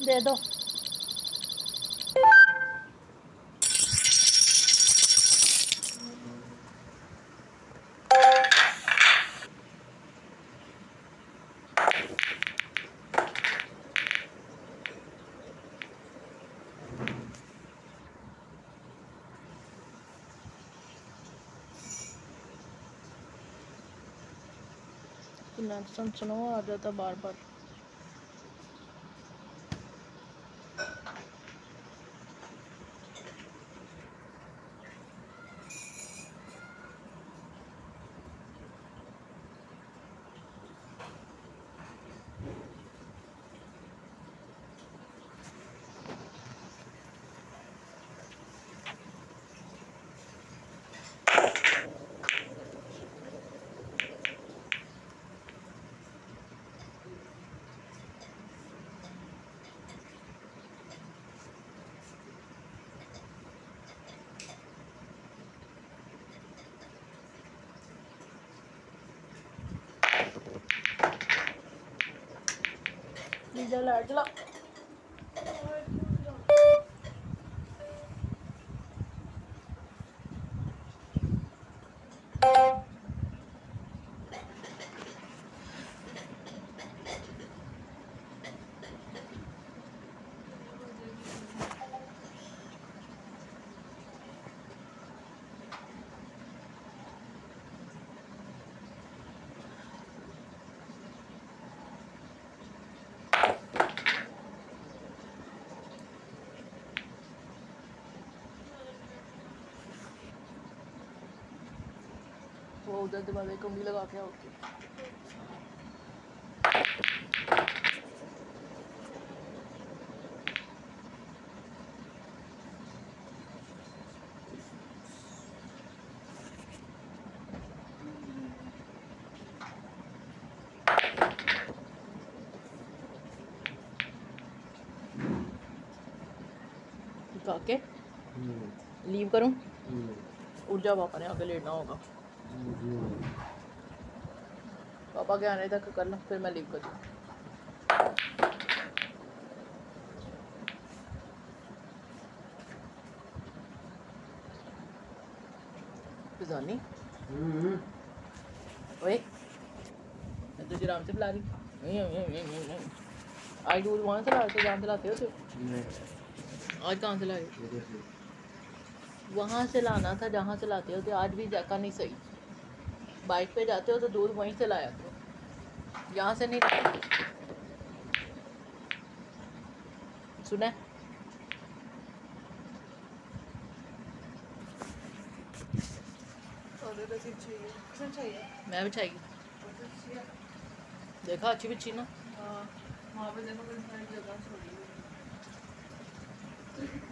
दे दो। सुनो आ जाता बार बार। लाइट चला। वो उधर दरवाजे कंघी लगा के होती के लीव करूं। उठ जाओ, पापा ने आगे लेटना होगा। पापा के आने तक कर लो, फिर मैं लीव कर दूँ। फिजानी ओए, मैं तुझे आराम से बुला रही। आज दूध वहाँ से लाते, जहाँ से लाते हो तुम? आज कहाँ से लाए? वहाँ से लाना था जहाँ से लाते हो। तो आज भी जाका नहीं सही, बाइक पे जाते हो तो दूध वहीं से लाया करो, यहाँ से नहीं लाया। सुना? मैं बिछाई, देखा अच्छी बिछी ना। वहाँ पे देखो, जगह छोड़ी।